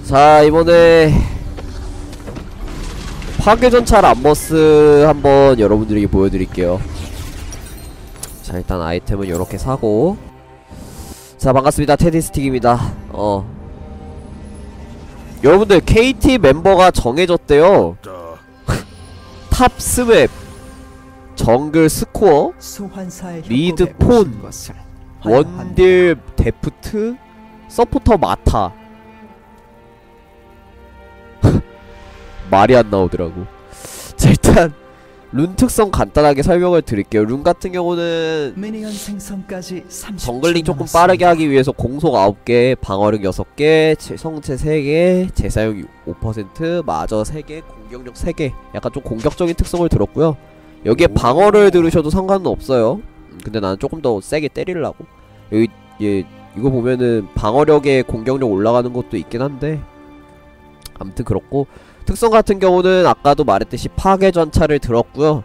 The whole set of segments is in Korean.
자, 이번에 파괴전차 람버스 한번 여러분들에게 보여드릴게요. 자, 일단 아이템은 요렇게 사고. 자, 반갑습니다. 테디스틱입니다. 여러분들 KT 멤버가 정해졌대요. 탑 스맵, 정글 스코어, 리드 폰, 원딜 데프트, 서포터 마타. 말이 안 나오더라고. 자, 일단 룬 특성 간단하게 설명을 드릴게요. 룬 같은 경우는 정글링 조금 빠르게 하기 위해서 공속 9개, 방어력 6개, 성체 3개, 재사용 5%, 마저 3개, 공격력 3개. 약간 좀 공격적인 특성을 들었고요. 여기에 방어를 들으셔도 상관은 없어요. 근데 나는 조금 더 세게 때리려고. 여기 이거 보면은 방어력에 공격력 올라가는 것도 있긴 한데, 아무튼 그렇고, 특성 같은 경우는 아까도 말했듯이 파괴전차를 들었고요.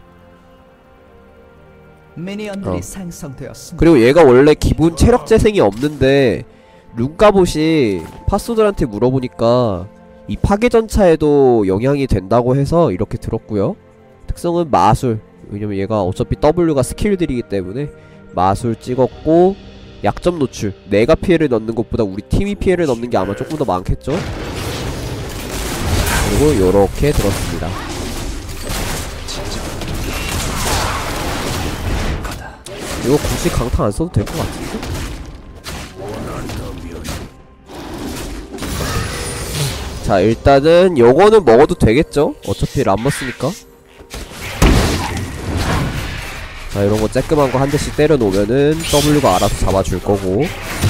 그리고 얘가 원래 기본 체력 재생이 없는데 룬값옷이 파소들한테 물어보니까 이 파괴전차에도 영향이 된다고 해서 이렇게 들었고요. 특성은 마술. 왜냐면 얘가 어차피 W가 스킬들이기 때문에 마술 찍었고, 약점 노출. 내가 피해를 넣는 것보다 우리 팀이 피해를 넣는 게 아마 조금 더 많겠죠? 그리고 요렇게 들었습니다. 이거 굳이 강타 안 써도 될 것 같은데? 자, 일단은 요거는 먹어도 되겠죠? 어차피 람버스니까. 자, 이런거 쬐끔한 거 한 대씩 때려놓으면은 W가 알아서 잡아줄 거고.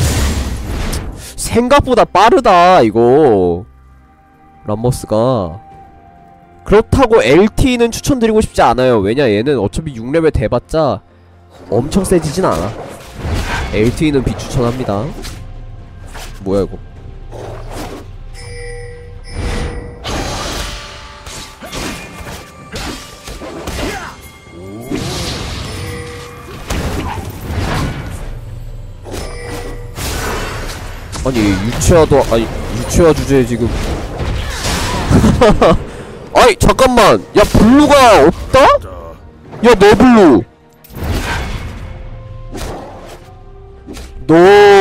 생각보다 빠르다 이거 람버스가. 그렇다고 LT는 추천드리고 싶지 않아요. 왜냐, 얘는 어차피 6레벨 돼봤자 엄청 세지진 않아. LT는 비추천합니다. 뭐야 이거. 아니 유치화도 아니 유치화 주제에 지금 아이 잠깐만, 야 블루가 없다? 야 너 블루 너?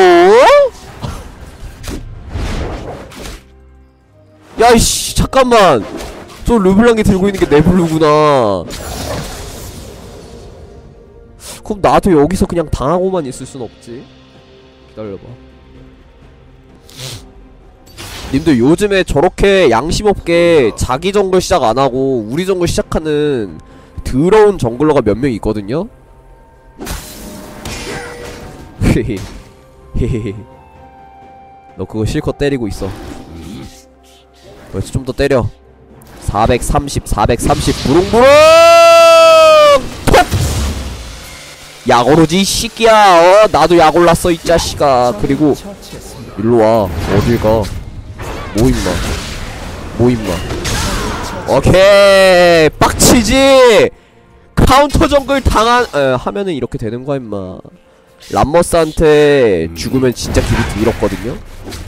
야이씨 잠깐만, 저 르블랑이 들고 있는 게 내 블루구나. 그럼 나도 여기서 그냥 당하고만 있을 순 없지. 기다려봐. 님들 요즘에 저렇게 양심없게 자기 정글 시작 안하고 우리 정글 시작하는 더러운 정글러가 몇 명 있거든요? 헤헤헤헤. 너 그거 실컷 때리고 있어. 그렇지, 좀 더 때려. 430 부릉부릉 톡! 약오르지 이 새끼야. 나도 약 올랐어 이 자식아. 그리고 일로와. 어딜 가. 뭐 임마. 뭐 임마. 오케이 빡치지. 카운터 정글 당한 하면은 이렇게 되는 거야 임마. 람머스한테 죽으면 진짜 기분 더럽거든요.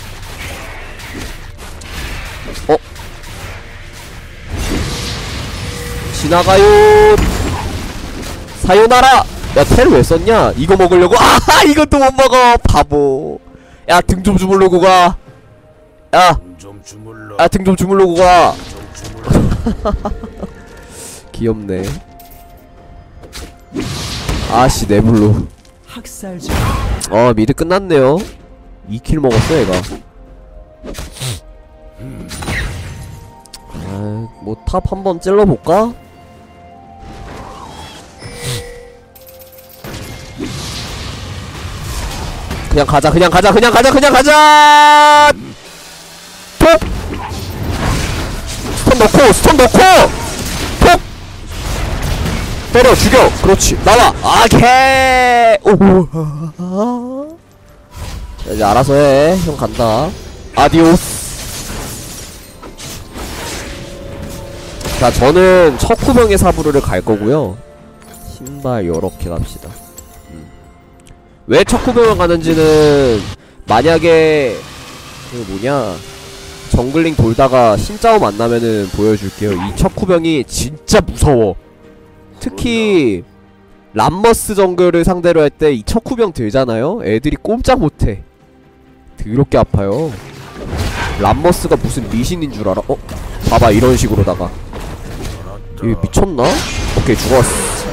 지나가요. 사요나라. 야 텔 왜 썼냐? 이거 먹으려고. 아하 이것도 못 먹어 바보. 야 등 좀 주물르고 가. 야 등 좀 주물르고 가. 귀엽네. 아씨 내블루. 미드 끝났네요. 2킬 먹었어 얘가. 뭐 탑 한번 찔러볼까? 그냥 가자. 톡! 스턴 넣고 톡! 때려 죽여. 그렇지 나와. 오케이. 오. 이제 알아서 해. 형 간다. 아디오스. 자, 저는 척후병의 사부르를 갈 거고요. 신발 요렇게 갑시다. 왜 척후병을 가는지는, 만약에 그 뭐냐 정글링 돌다가 신짜오 만나면은 보여줄게요. 이 척후병이 진짜 무서워. 특히 람머스 정글을 상대로 할 때 이 척후병 들잖아요? 애들이 꼼짝 못해. 더럽게 아파요. 람머스가 무슨 미신인 줄 알아? 봐봐, 이런 식으로다가. 얘 미쳤나? 오케이, 죽었어.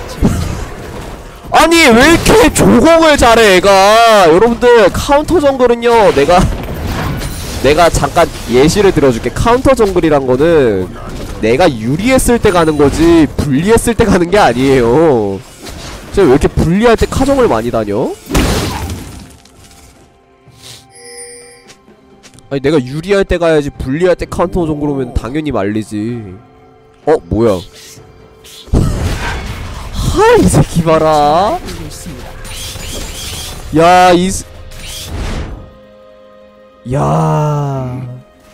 아니, 왜 이렇게 조공을 잘해, 애가. 여러분들, 카운터 정글은요, 내가 잠깐 예시를 들어줄게. 카운터 정글이란 거는 내가 유리했을 때 가는 거지 불리했을 때 가는 게 아니에요. 제가 왜 이렇게 불리할 때 카정을 많이 다녀? 아니, 내가 유리할 때 가야지 불리할 때 카운터 정글 오면 당연히 말리지. 뭐야. 하, 이 새끼 봐라. 야, 야.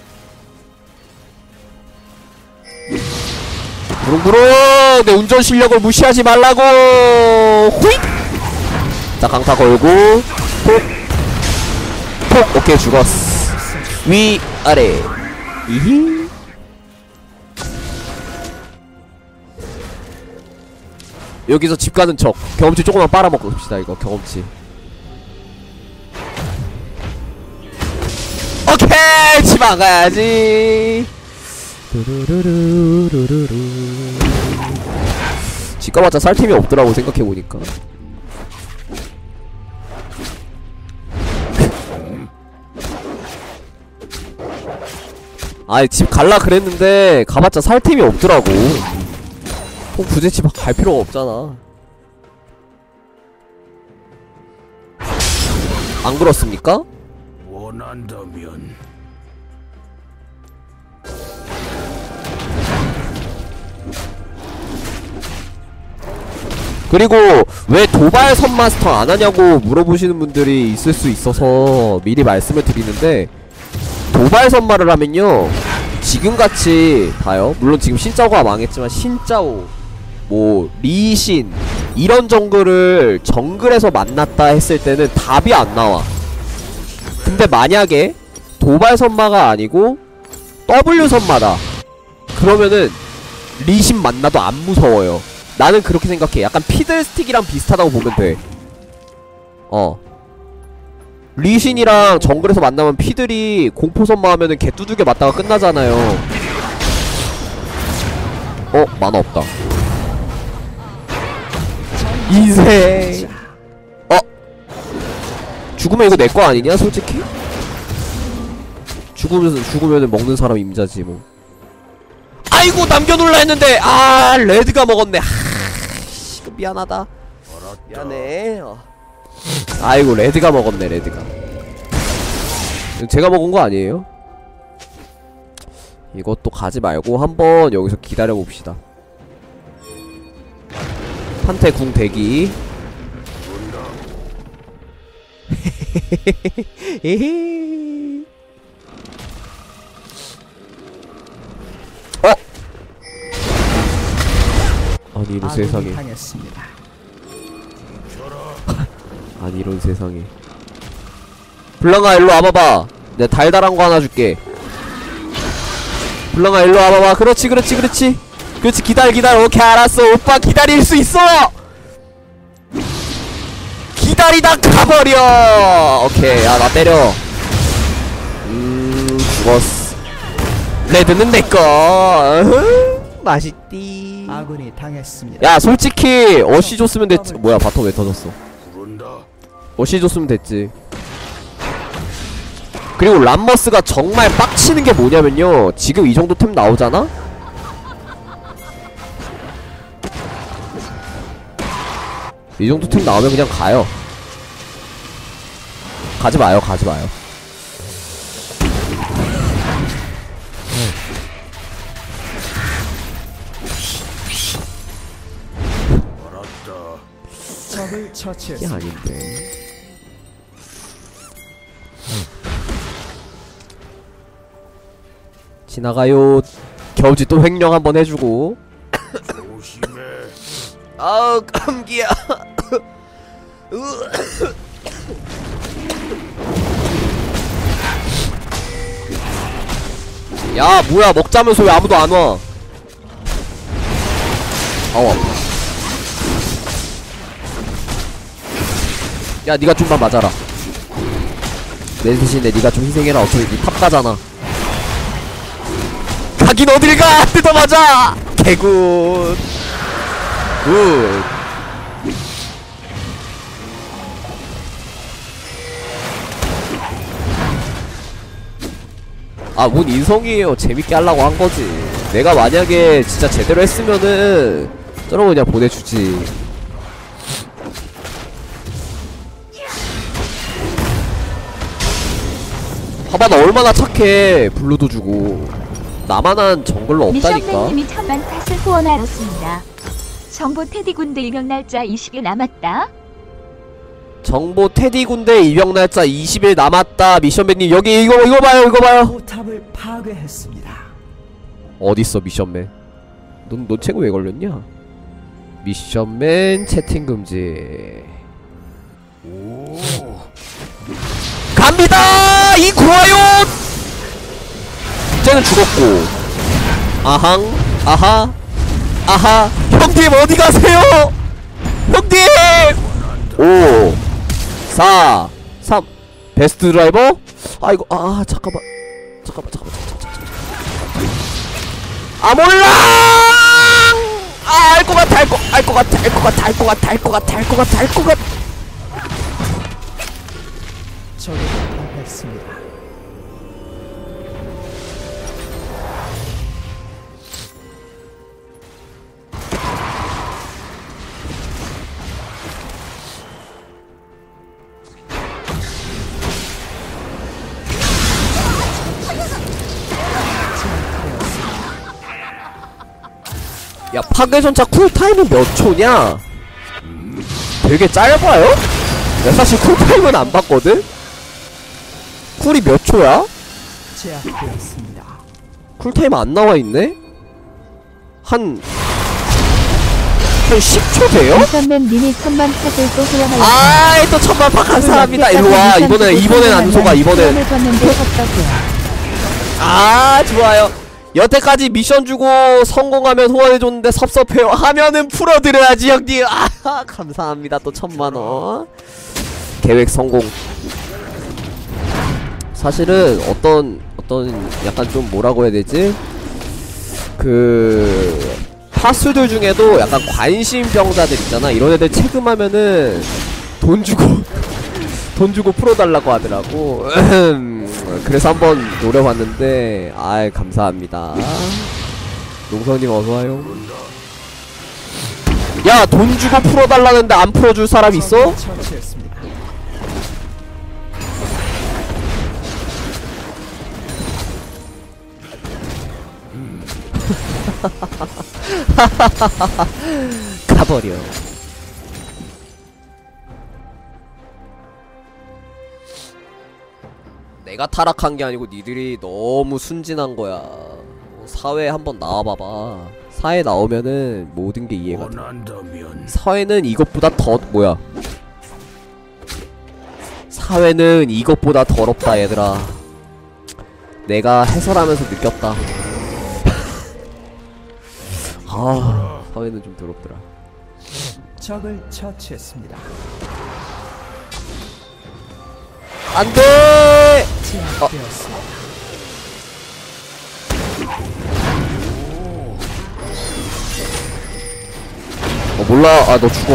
부릉부릉! 내 운전 실력을 무시하지 말라고! 호잇! 자, 강타 걸고, 톡! 톡! 오케이, 죽었어. 위, 아래. 이히. 여기서 집 가는 척. 경험치 조금만 빨아먹고 봅시다, 이거, 경험치. 오케이! 집 안 가야지. 집 가봤자 살 템이 없더라고, 생각해보니까. 아니, 집 갈라 그랬는데 가봤자 살 템이 없더라고. 굳이 집 갈 필요가 없잖아. 안 그렇습니까? 원한다면 그리고 왜 도발 선마스터 안하냐고 물어보시는 분들이 있을 수 있어서 미리 말씀을 드리는데, 도발 선마를 하면요, 지금같이 봐요. 물론 지금 신짜오가 망했지만 신짜오, 뭐 리신 이런 정글을 정글에서 만났다 했을 때는 답이 안 나와. 근데 만약에 도발 선마가 아니고 W 선마다 그러면은 리신 만나도 안 무서워요. 나는 그렇게 생각해. 약간 피들스틱이랑 비슷하다고 보면 돼. 리신이랑 정글에서 만나면 피들이 공포선마 하면은 개두들겨 맞다가 끝나잖아요. 만화 없다. 인생. 죽으면 이거 내 거 아니냐, 솔직히? 죽으면은 먹는 사람 임자지, 뭐. 아이고, 남겨놓을라 했는데! 레드가 먹었네. 미안하다. 미안해. 아이고, 레드가 먹었네, 레드가. 제가 먹은 거 아니에요? 이것도 가지 말고 한번 여기서 기다려봅시다. 판테 궁 대기. 아니, 이런 세상에. 아니, 이런 세상에. 블랑아, 일로 와봐봐. 내가 달달한 거 하나 줄게. 블랑아, 일로 와봐봐. 그렇지, 그렇지, 그렇지. 그렇지, 기다려. 오케이, 알았어. 오빠 기다릴 수 있어! 기다리다 가버려! 오케이, 야, 나 때려. 죽었어. 레드는 내꺼. 맛있디. 아군이 당했습니다. 야, 솔직히 어시 줬으면 됐지. 뭐야, 바텀 왜 터졌어? 어시 줬으면 됐지. 그리고 람머스가 정말 빡치는 게 뭐냐면요, 지금 이 정도 템 나오잖아? 이 정도 템 나오면 그냥 가요. 가지 마요. 적을 처치했습니다. 이게 아닌데. 지나가요. 겨우지 또 횡령 한번 해주고. 아우, 감기야. 야 뭐야 먹자면서 왜 아무도 안 와? 아우 아파. 야 니가 좀만 맞아라. 내 대신에 니가 좀 희생해라. 어차피 니 탑 가잖아. 가긴 어딜 가! 뜯어 맞아! 개굿. 굿. 아, 뭔 인성이에요. 재밌게 하려고 한 거지. 내가 만약에 진짜 제대로 했으면은 저런 거 그냥 보내주지. 봐봐, 나 얼마나 착해. 블루도 주고. 나만한 정글러 없다니까. 미션맨님이 1000만 탓을 후원하였습니다. 정보 테디 군대 입영 날짜 20일 남았다. 정보 테디 군대 입영 날짜 20일 남았다. 미션맨님 여기 이거 봐요, 이거 봐요. 포탑을 파괴했습니다. 어딨어 미션맨? 넌 채굴 왜 걸렸냐? 미션맨 채팅 금지. 갑니다! 이 구하요! 쟤는 죽었고. 아항, 아하, 아하. 형님 어디 가세요? 형님! 5, 4, 3. 베스트 드라이버? 아 이거 잠깐만. 아 몰라! 알 것 같아. 적을 파괴했습니다. 야 파괴전차 쿨타임이 몇 초냐? 되게 짧아요? 내가 사실 쿨타임은 안 봤거든? 쿨이 몇 초야? 제압되었습니다. 쿨타임 안 나와있네? 한 10초 돼요? 미션맨님이 1000만 탓을 또 후원하였습니다. 아이 또 천만파 감사합니다. 일로와. 이번엔 안 속아. 이번엔 아 좋아요. 여태까지 미션 주고 성공하면 후원해줬는데 섭섭해요 하면은 풀어드려야지 형님. 아 감사합니다. 또 1000만원 계획 성공. 사실은 어떤 약간 좀 뭐라고 해야 되지? 그 파수들 중에도 약간 관심병자들 있잖아. 이런 애들 체금하면은 돈 주고 풀어달라고 하더라고. 그래서 한번 노려봤는데 아이 감사합니다. 농성님 어서와요. 야 돈 주고 풀어달라는데 안 풀어줄 사람 있어? 처치했습니다. 가버려. 내가 타락한 게 아니고 니들이 너무 순진한 거야. 사회에 한번 나와봐봐. 사회 나오면은 모든 게 이해가 돼. 사회는 이것보다 더 뭐야? 사회는 이것보다 더럽다 얘들아. 내가 해설하면서 느꼈다. 아 사회는 좀 더럽더라. 적을 처치했습니다. 안돼. 제압되었습니다. 몰라. 아 너 죽어.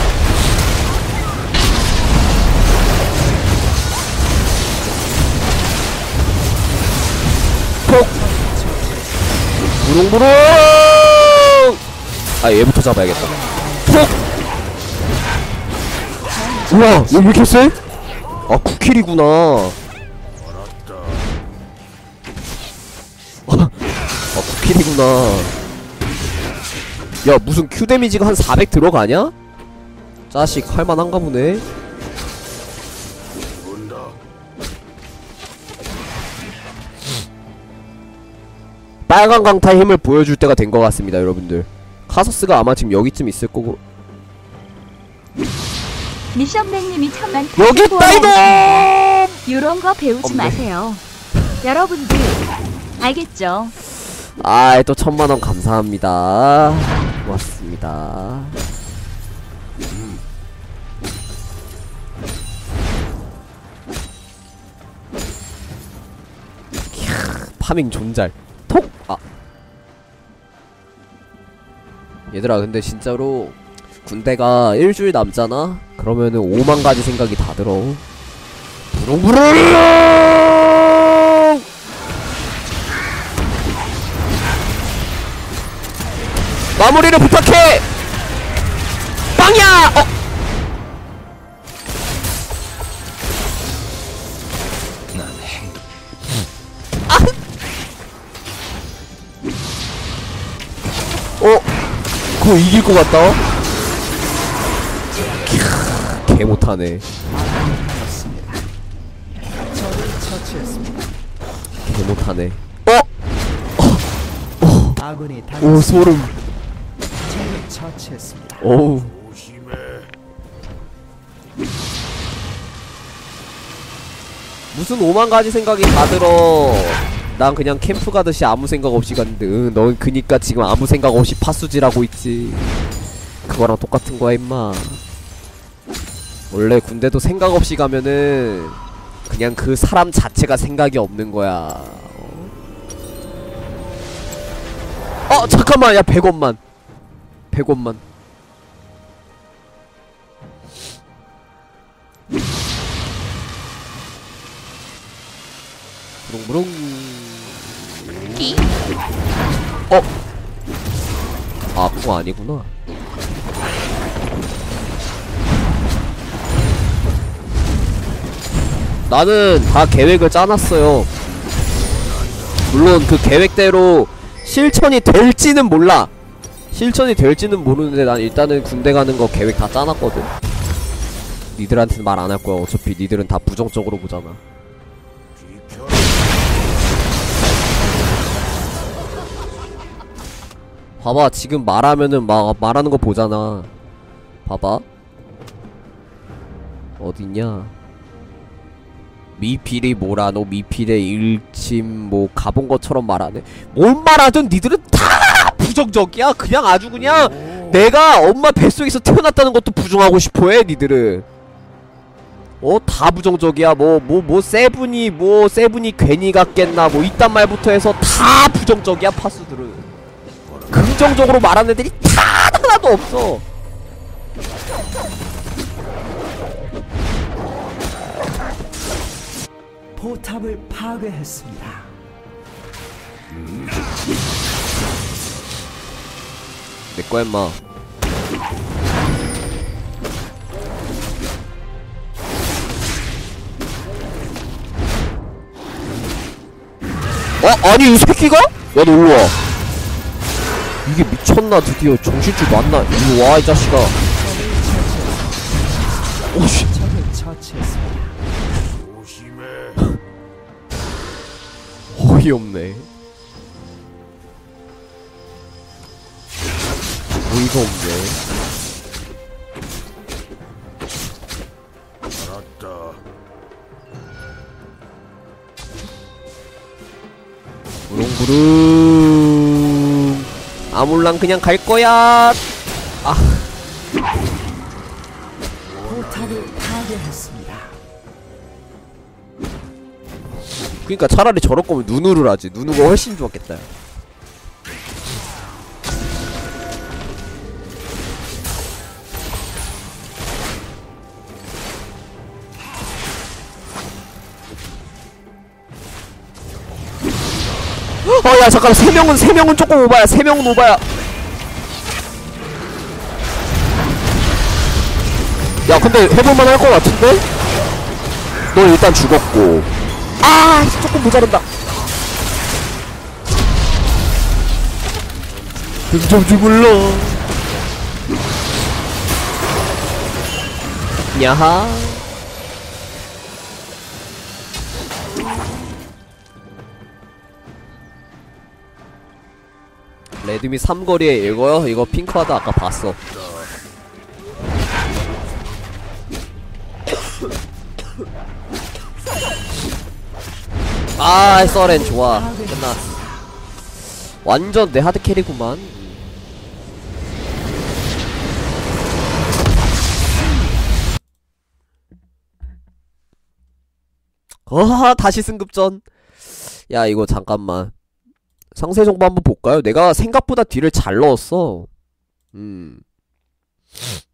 톡. 부릉부릉. 아 얘부터 잡아야겠다. 톡. 우와 얘 왜 이렇게 세? 아 9킬이구나. 아 9킬이구나. 야 무슨 Q 데미지가 한 400 들어가냐? 자식 할만한가 보네. 빨간 강타의 힘을 보여줄 때가 된 것 같습니다 여러분들. 카서스가 아마 지금 여기쯤 있을 거고. 미션맨님이 1000만 여기 탓을 있다 이놈! 후원하였습니다. 요런 거 배우지 없네. 마세요. 여러분들 알겠죠. 아, 또 1000만원 감사합니다. 고맙습니다. 파밍 존잘. 톡! 아. 얘들아, 근데 진짜로 군대가 일주일 남잖아? 그러면은 5만 가지 생각이 다 들어. 부릉부릉! 마무리를 부탁해! 빵야! 그거 이길 것 같다? 개 못하네. 적을 처치했습니다. 개 못하네. 아군이 오, 당했습니다. 소름. 적을 처치했습니다. 어우. 무슨 5만 가지 생각이 다 들어. 난 그냥 캠프 가듯이 아무 생각 없이 갔는데, 응, 넌 그니까 지금 아무 생각 없이 파수질하고 있지. 그거랑 똑같은 거야, 임마. 원래 군대도 생각 없이 가면은 그냥 그 사람 자체가 생각이 없는 거야. 잠깐만, 야, 100원만. 100원만. 부릉부릉. 아, 그거 아니구나. 나는 다 계획을 짜놨어요. 물론 그 계획대로 실천이 될지는 몰라. 실천이 될지는 모르는데 난 일단은 군대 가는 거 계획 다 짜놨거든. 니들한테는 말 안 할 거야. 어차피 니들은 다 부정적으로 보잖아. 봐봐, 지금 말하면은 말하는 거 보잖아. 봐봐. 어딨냐? 미필이 뭐라노? 미필의 일침 뭐 가본 것처럼 말하네. 뭔 말하든 니들은 다 부정적이야. 그냥 아주 그냥 내가 엄마 뱃속에서 태어났다는 것도 부정하고 싶어해. 니들은 다 부정적이야. 세븐이 괜히 갔겠나 뭐 이딴 말부터 해서 다 부정적이야. 파수들은 긍정적으로 말하는 애들이 다 하나도 없어. 포탑을 파괴했습니다. 내꺼야 임마. 아니 이 새끼가? 야, 너 일로와. 이게 미쳤나? 드디어 정신줄 놨나? 일로와 이 자식아. 오씨. 적을 처치했습니다. 어이없네. 어이가 없네. 부릉부릉. 아몰랑 그냥 갈 거야. 포탑을 파괴했습니다. 그니까 차라리 저럴 거면 누누를 하지. 누누가 훨씬 좋았겠다. 야, 잠깐. 3명은 조금 오바야. 3명은 오바야. 야, 근데 해볼만 할 것 같은데? 너 일단 죽었고. 조금 모자란다. 좀 주물러. 야하. 레드미 3거리에 이거요? 이거 핑크하다 아까 봤어. 서렌 좋아. 끝났어. 완전 내 하드 캐리구만. 다시 승급전. 야, 이거 잠깐만. 상세 정보 한번 볼까요? 내가 생각보다 딜을 잘 넣었어.